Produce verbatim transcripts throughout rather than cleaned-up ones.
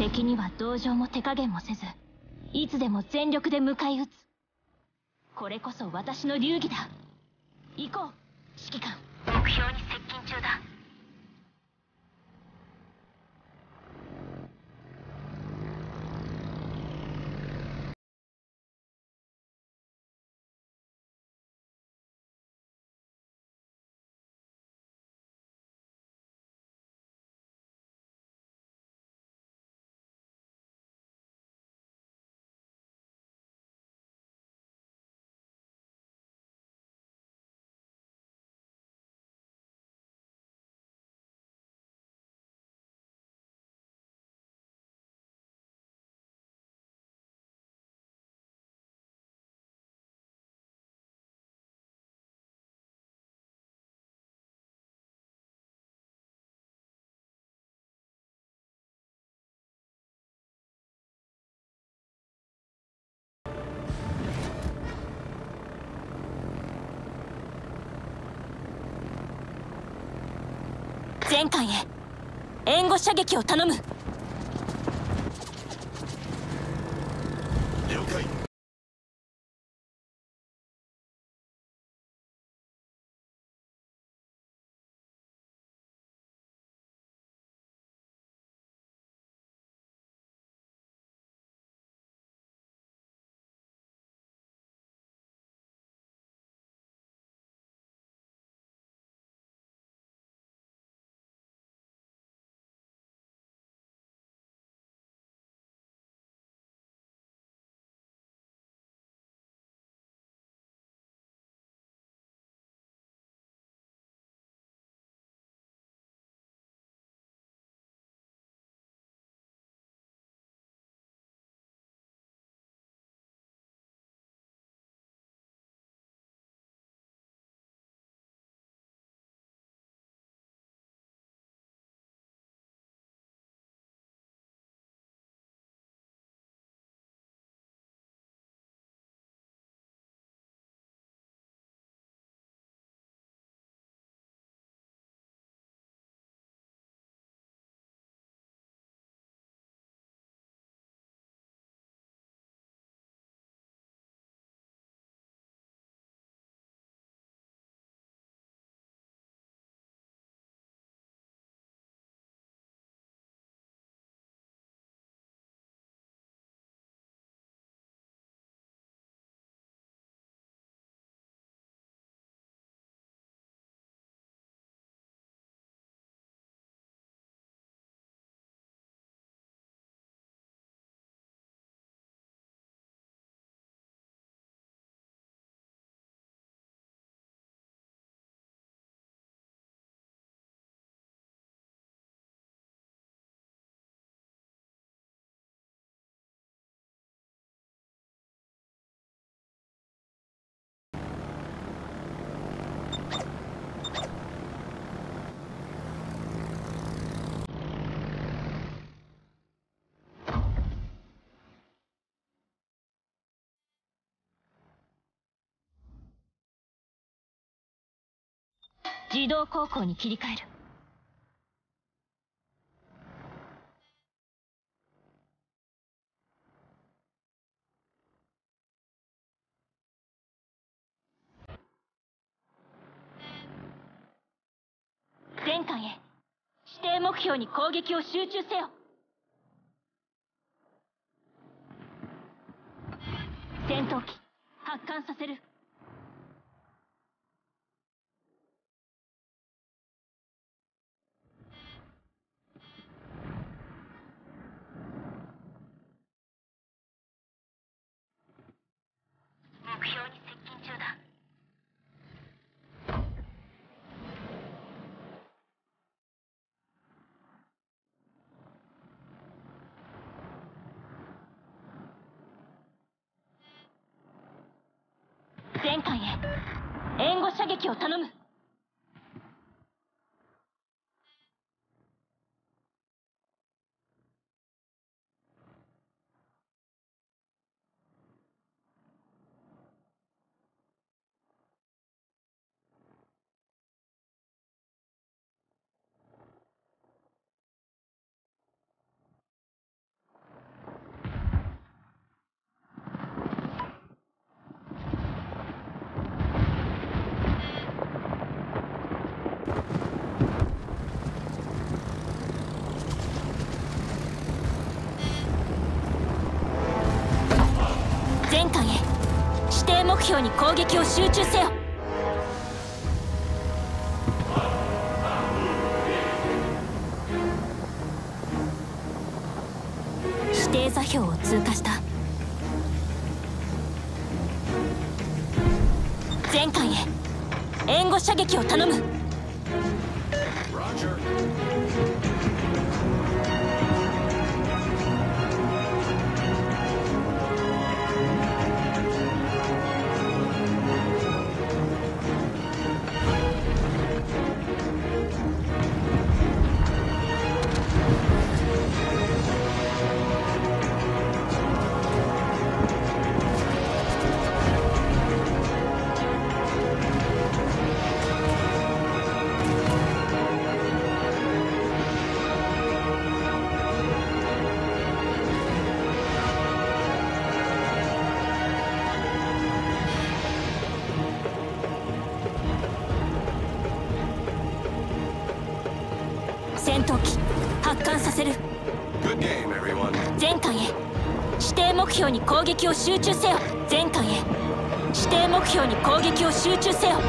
敵には同情も手加減もせず、いつでも全力で迎え撃つ。これこそ私の流儀だ。行こう指揮官。目標に接近中だ。前艦へ援護射撃を頼む。 了解。 自動航行に切り替える。前艦へ指定目標に攻撃を集中せよ。戦闘機発艦させる。目標に接近中だ。前艦へ援護射撃を頼む。 目標に攻撃を集中せよ。指定座標を通過した。全艦へ援護射撃を頼む。戦闘機発艦させる。全艦へ指定目標に攻撃を集中せよ。全艦へ指定目標に攻撃を集中せよ。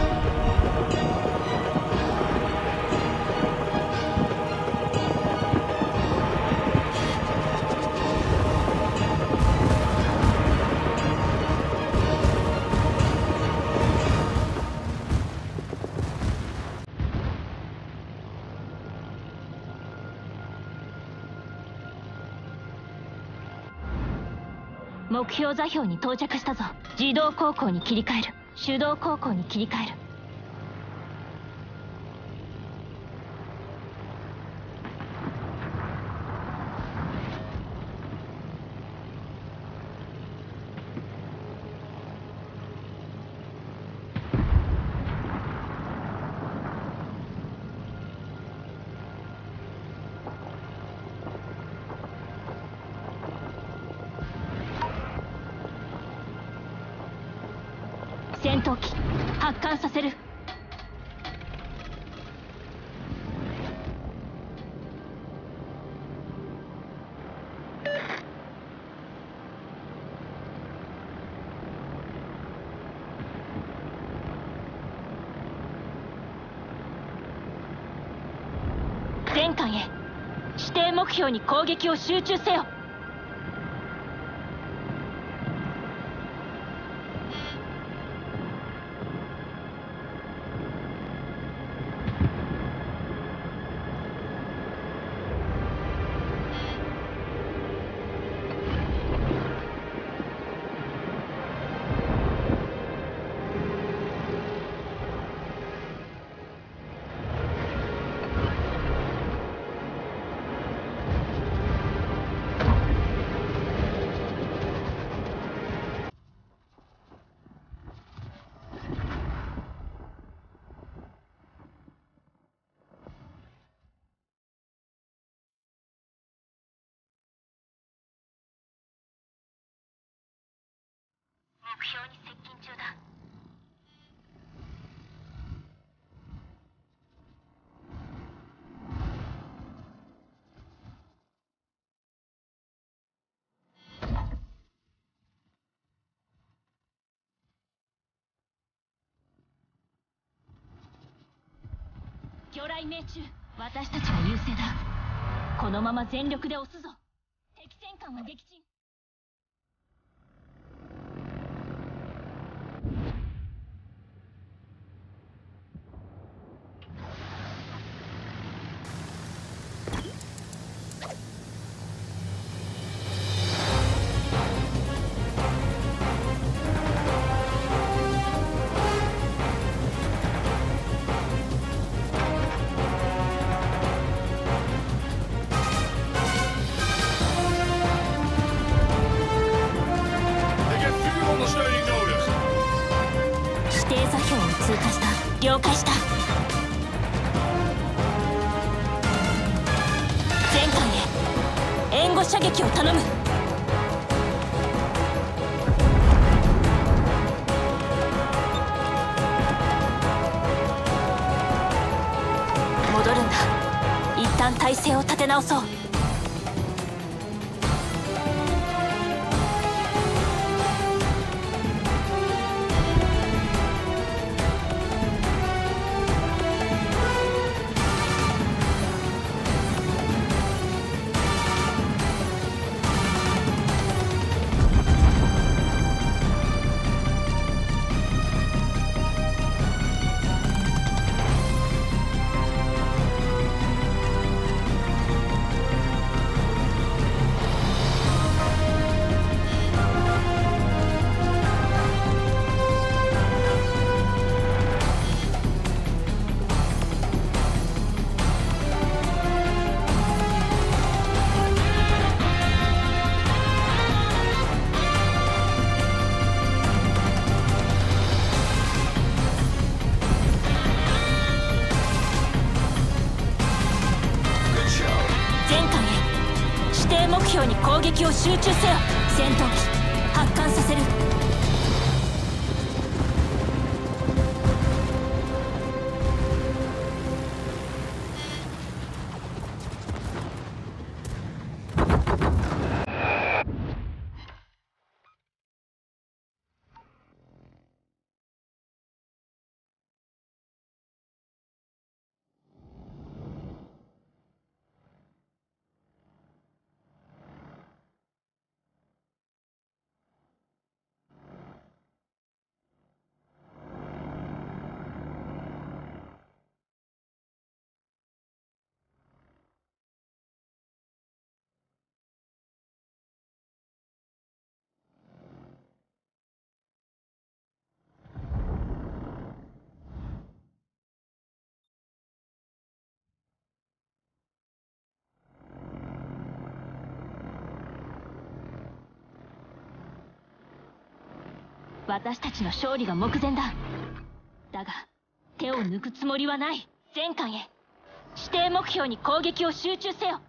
目標座標に到着したぞ。自動航行に切り替える。手動航行に切り替える。戦闘機発艦させる。全艦へ指定目標に攻撃を集中せよ。目標に接近中だ。魚雷命中。私たちは優勢だ。このまま全力で押すぞ。敵戦艦は撃沈。通過した。了解した。全艦へ援護射撃を頼む。戻るんだ。一旦態勢を立て直そう。 定目標に攻撃を集中せよ。戦闘機発艦させる。私たちの勝利が目前だ。だが手を抜くつもりはない。全艦へ指定目標に攻撃を集中せよ。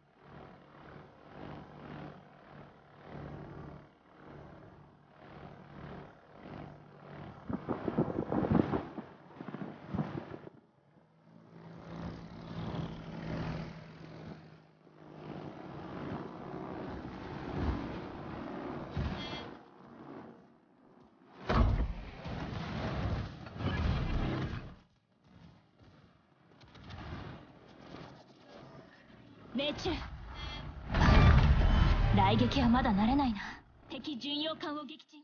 命中。雷撃はまだ慣れないな。敵巡洋艦を撃沈。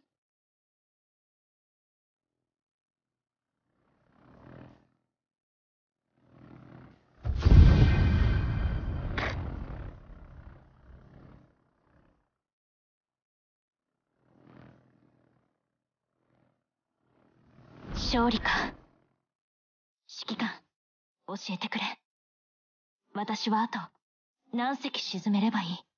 勝利か。指揮官、教えてくれ。私はあと何隻沈めればいい？